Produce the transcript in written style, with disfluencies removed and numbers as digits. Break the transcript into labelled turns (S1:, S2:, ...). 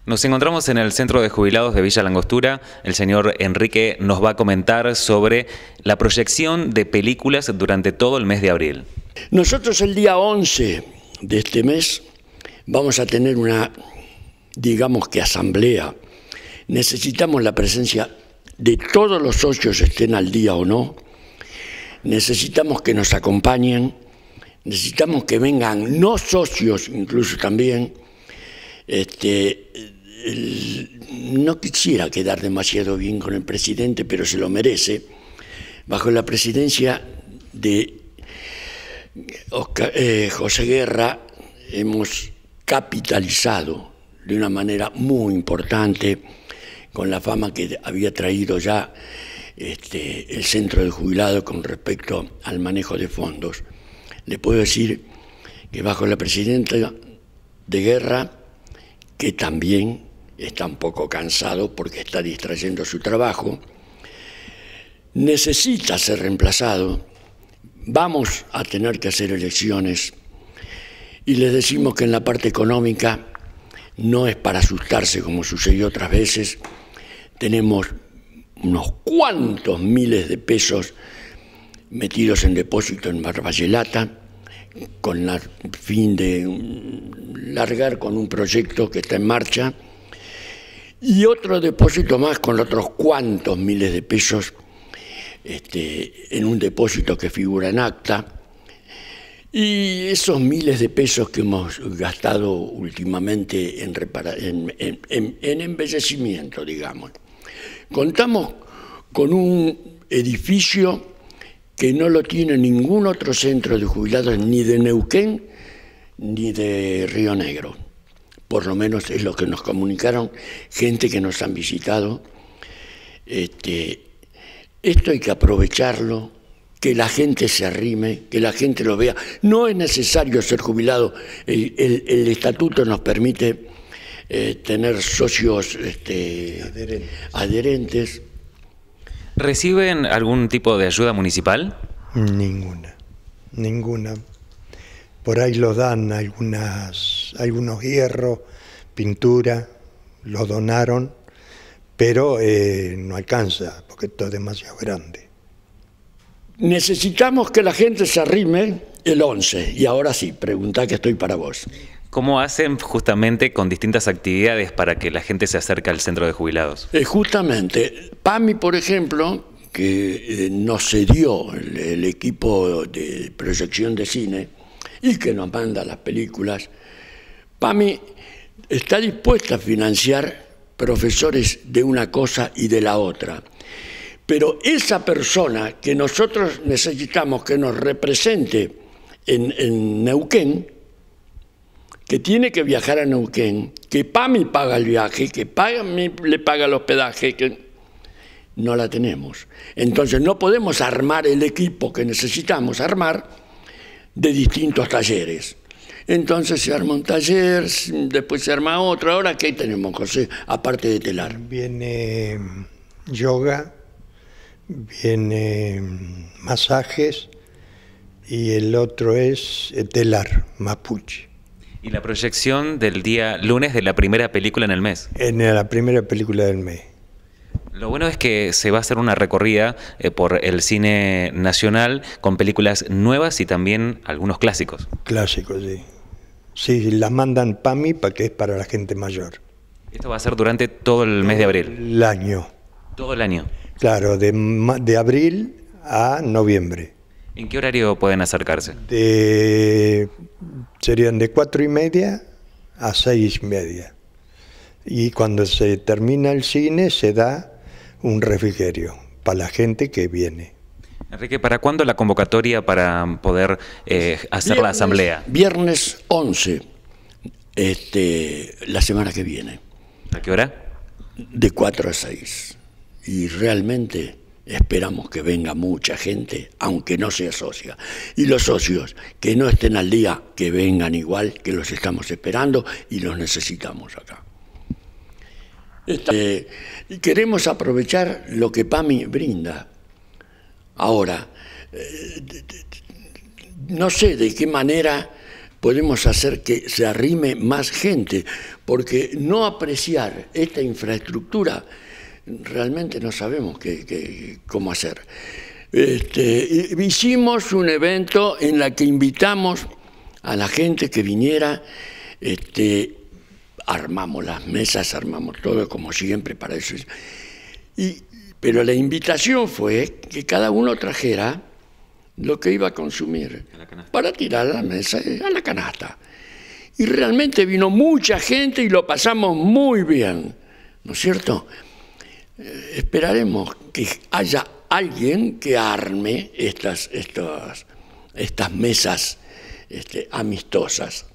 S1: Nos encontramos en el Centro de Jubilados de Villa Langostura. El señor Enrique nos va a comentar sobre la proyección de películas durante todo el mes de abril.
S2: Nosotros el día 11 de este mes vamos a tener una, digamos que asamblea. Necesitamos la presencia de todos los socios, estén al día o no. Necesitamos que nos acompañen, necesitamos que vengan no socios incluso también. No quisiera quedar demasiado bien con el presidente, pero se lo merece. Bajo la presidencia de José Guerra hemos capitalizado de una manera muy importante con la fama que había traído ya el Centro de Jubilados con respecto al manejo de fondos. Le puedo decir que bajo la presidencia de Guerra, que también está un poco cansado porque está distrayendo su trabajo, necesita ser reemplazado. Vamos a tener que hacer elecciones y les decimos que en la parte económica no es para asustarse como sucedió otras veces. Tenemos unos cuantos miles de pesos metidos en depósito en Barbayelata con el fin de largar con un proyecto que está en marcha y otro depósito más con otros cuantos miles de pesos en un depósito que figura en acta. Y esos miles de pesos que hemos gastado últimamente en embellecimiento, digamos. Contamos con un edificio que no lo tiene ningún otro centro de jubilados, ni de Neuquén, ni de Río Negro. Por lo menos es lo que nos comunicaron gente que nos han visitado. Esto hay que aprovecharlo, que la gente se arrime, que la gente lo vea. No es necesario ser jubilado. El estatuto nos permite tener socios adherentes.
S1: ¿Reciben algún tipo de ayuda municipal?
S3: Ninguna. Por ahí los dan algunos hierros, pintura, los donaron, pero no alcanza porque esto es demasiado grande.
S2: Necesitamos que la gente se arrime el 11, y ahora sí, preguntá que estoy para vos.
S1: ¿Cómo hacen justamente con distintas actividades para que la gente se acerque al centro de jubilados?
S2: Justamente, PAMI, por ejemplo, que nos cedió el equipo de proyección de cine y que nos manda las películas, PAMI está dispuesta a financiar profesores de una cosa y de la otra. Pero esa persona que nosotros necesitamos que nos represente en Neuquén, que tiene que viajar a Neuquén, que PAMI paga el viaje, que PAMI le paga el hospedaje, que no la tenemos. Entonces no podemos armar el equipo que necesitamos armar de distintos talleres. Entonces se arma un taller, después se arma otro. Ahora, ¿qué tenemos, José, aparte de telar?
S3: Viene yoga, viene masajes y el otro es telar, mapuche.
S1: ¿Y la proyección del día lunes de la primera película en el mes?
S3: En la primera película del mes.
S1: Lo bueno es que se va a hacer una recorrida por el cine nacional con películas nuevas y también algunos clásicos.
S3: Clásicos, sí. Sí, las mandan PAMI para que es para la gente mayor.
S1: Esto va a ser durante todo el mes de abril.
S3: El año.
S1: Todo el año.
S3: Claro, de abril a noviembre.
S1: ¿En qué horario pueden acercarse?
S3: Serían de 4:30 a 6:30. Y cuando se termina el cine se da un refrigerio para la gente que viene.
S1: Enrique, ¿para cuándo la convocatoria para poder hacer la asamblea?
S2: Viernes 11, la semana que viene.
S1: ¿A qué hora?
S2: De 4 a 6. Y realmente esperamos que venga mucha gente, aunque no sea socia. Y los socios que no estén al día, que vengan igual, que los estamos esperando y los necesitamos acá. Queremos aprovechar lo que PAMI brinda. Ahora, no sé de qué manera podemos hacer que se arrime más gente, porque no apreciar esta infraestructura realmente no sabemos cómo hacer. Hicimos un evento en el que invitamos a la gente que viniera, armamos las mesas, armamos todo como siempre para eso. Pero la invitación fue que cada uno trajera lo que iba a consumir para tirar a la mesa, a la canasta. Y realmente vino mucha gente y lo pasamos muy bien, ¿no es cierto? Esperaremos que haya alguien que arme estas mesas amistosas.